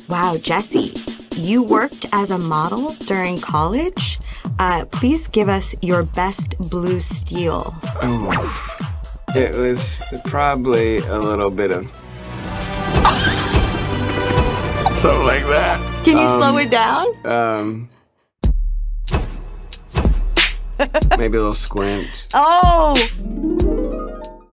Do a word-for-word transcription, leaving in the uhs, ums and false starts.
Wow, Jesse, you worked as a model during college? Uh, please give us your best blue steel. Oh, it was probably a little bit of... something like that. Can you um, slow it down? Um... Maybe a little squint. Oh!